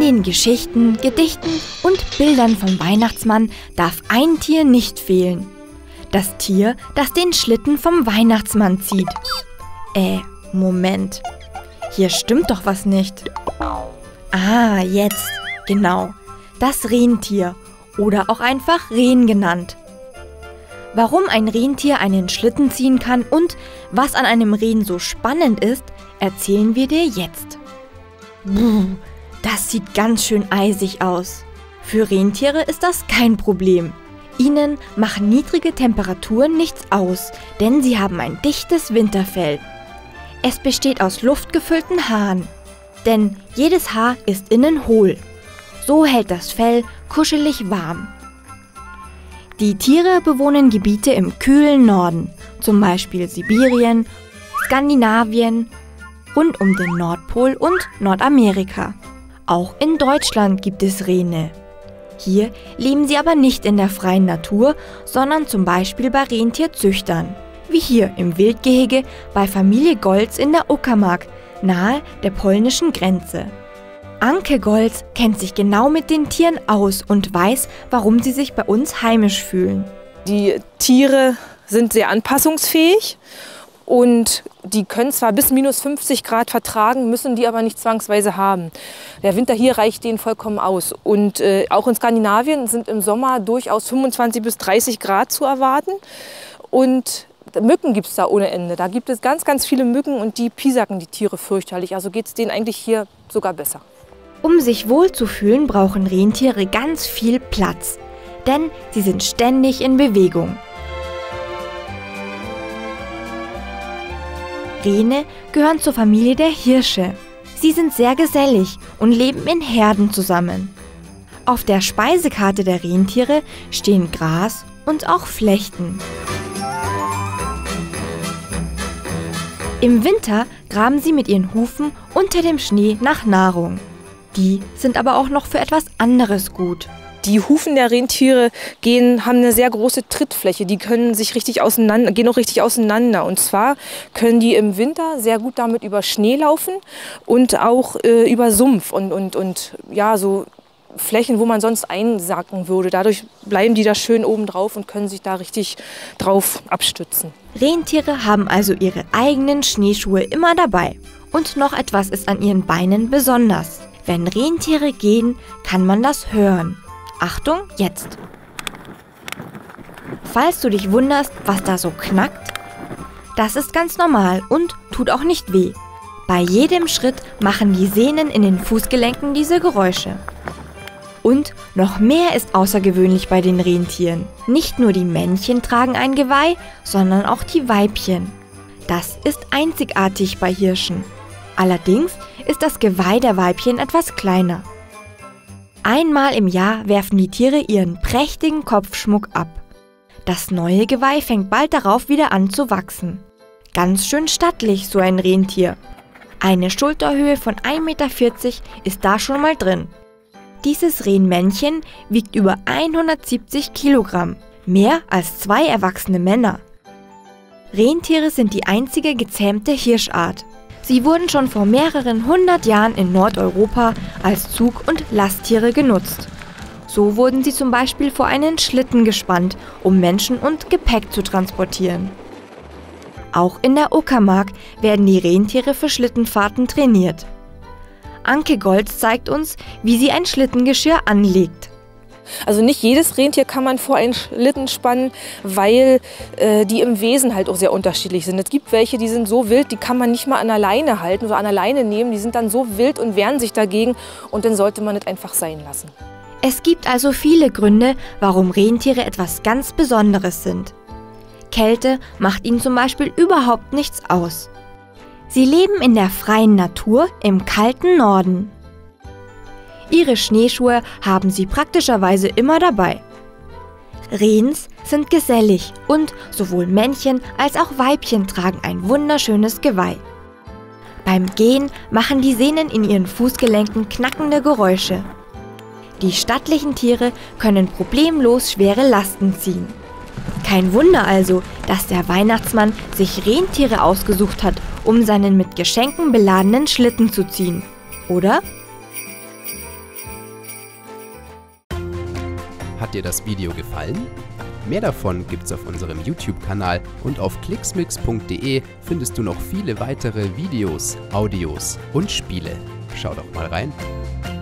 den Geschichten, Gedichten und Bildern vom Weihnachtsmann darf ein Tier nicht fehlen. Das Tier, das den Schlitten vom Weihnachtsmann zieht. Moment. Hier stimmt doch was nicht. Ah, jetzt. Genau. Das Rentier. Oder auch einfach Rehn genannt. Warum ein Rentier einen Schlitten ziehen kann und was an einem Rehn so spannend ist, erzählen wir dir jetzt. Das sieht ganz schön eisig aus. Für Rentiere ist das kein Problem. Ihnen machen niedrige Temperaturen nichts aus, denn sie haben ein dichtes Winterfell. Es besteht aus luftgefüllten Haaren, denn jedes Haar ist innen hohl. So hält das Fell kuschelig warm. Die Tiere bewohnen Gebiete im kühlen Norden, zum Beispiel Sibirien, Skandinavien, rund um den Nordpol und Nordamerika. Auch in Deutschland gibt es Rehne. Hier leben sie aber nicht in der freien Natur, sondern zum Beispiel bei Rentierzüchtern, wie hier im Wildgehege bei Familie Goltz in der Uckermark, nahe der polnischen Grenze. Anke Goltz kennt sich genau mit den Tieren aus und weiß, warum sie sich bei uns heimisch fühlen. Die Tiere sind sehr anpassungsfähig und die können zwar bis minus 50 Grad vertragen, müssen die aber nicht zwangsweise haben. Der Winter hier reicht denen vollkommen aus. Und auch in Skandinavien sind im Sommer durchaus 25 bis 30 Grad zu erwarten. Und Mücken gibt es da ohne Ende. Da gibt es ganz, ganz viele Mücken und die piesacken die Tiere fürchterlich. Also geht es denen eigentlich hier sogar besser. Um sich wohlzufühlen, brauchen Rentiere ganz viel Platz, denn sie sind ständig in Bewegung. Rehne gehören zur Familie der Hirsche. Sie sind sehr gesellig und leben in Herden zusammen. Auf der Speisekarte der Rentiere stehen Gras und auch Flechten. Im Winter graben sie mit ihren Hufen unter dem Schnee nach Nahrung. Die sind aber auch noch für etwas anderes gut. Die Hufen der Rentiere haben eine sehr große Trittfläche. Die können sich gehen auch richtig auseinander. Und zwar können die im Winter sehr gut damit über Schnee laufen und auch über Sumpf und ja, so Flächen, wo man sonst einsacken würde. Dadurch bleiben die da schön oben drauf und können sich da richtig drauf abstützen. Rentiere haben also ihre eigenen Schneeschuhe immer dabei. Und noch etwas ist an ihren Beinen besonders. Wenn Rentiere gehen, kann man das hören. Achtung, jetzt! Falls du dich wunderst, was da so knackt, das ist ganz normal und tut auch nicht weh. Bei jedem Schritt machen die Sehnen in den Fußgelenken diese Geräusche. Und noch mehr ist außergewöhnlich bei den Rentieren. Nicht nur die Männchen tragen ein Geweih, sondern auch die Weibchen. Das ist einzigartig bei Hirschen. Allerdings ist das Geweih der Weibchen etwas kleiner. Einmal im Jahr werfen die Tiere ihren prächtigen Kopfschmuck ab. Das neue Geweih fängt bald darauf wieder an zu wachsen. Ganz schön stattlich, so ein Rentier. Eine Schulterhöhe von 1,40 Meter ist da schon mal drin. Dieses Rehmännchen wiegt über 170 Kilogramm, mehr als 2 erwachsene Männer. Rentiere sind die einzige gezähmte Hirschart. Sie wurden schon vor mehreren 100 Jahren in Nordeuropa als Zug- und Lasttiere genutzt. So wurden sie zum Beispiel vor einen Schlitten gespannt, um Menschen und Gepäck zu transportieren. Auch in der Uckermark werden die Rentiere für Schlittenfahrten trainiert. Anke Goltz zeigt uns, wie sie ein Schlittengeschirr anlegt. Also nicht jedes Rentier kann man vor einen Schlitten spannen, weil die im Wesen halt auch sehr unterschiedlich sind. Es gibt welche, die sind so wild, die kann man nicht mal an der Leine halten oder an der Leine nehmen. Die sind dann so wild und wehren sich dagegen und dann sollte man es einfach sein lassen. Es gibt also viele Gründe, warum Rentiere etwas ganz Besonderes sind. Kälte macht ihnen zum Beispiel überhaupt nichts aus. Sie leben in der freien Natur im kalten Norden. Ihre Schneeschuhe haben sie praktischerweise immer dabei. Rehns sind gesellig und sowohl Männchen als auch Weibchen tragen ein wunderschönes Geweih. Beim Gehen machen die Sehnen in ihren Fußgelenken knackende Geräusche. Die stattlichen Tiere können problemlos schwere Lasten ziehen. Kein Wunder also, dass der Weihnachtsmann sich Rentiere ausgesucht hat, um seinen mit Geschenken beladenen Schlitten zu ziehen, oder? Hat dir das Video gefallen? Mehr davon gibt's auf unserem YouTube-Kanal und auf clixmix.de findest du noch viele weitere Videos, Audios und Spiele. Schau doch mal rein.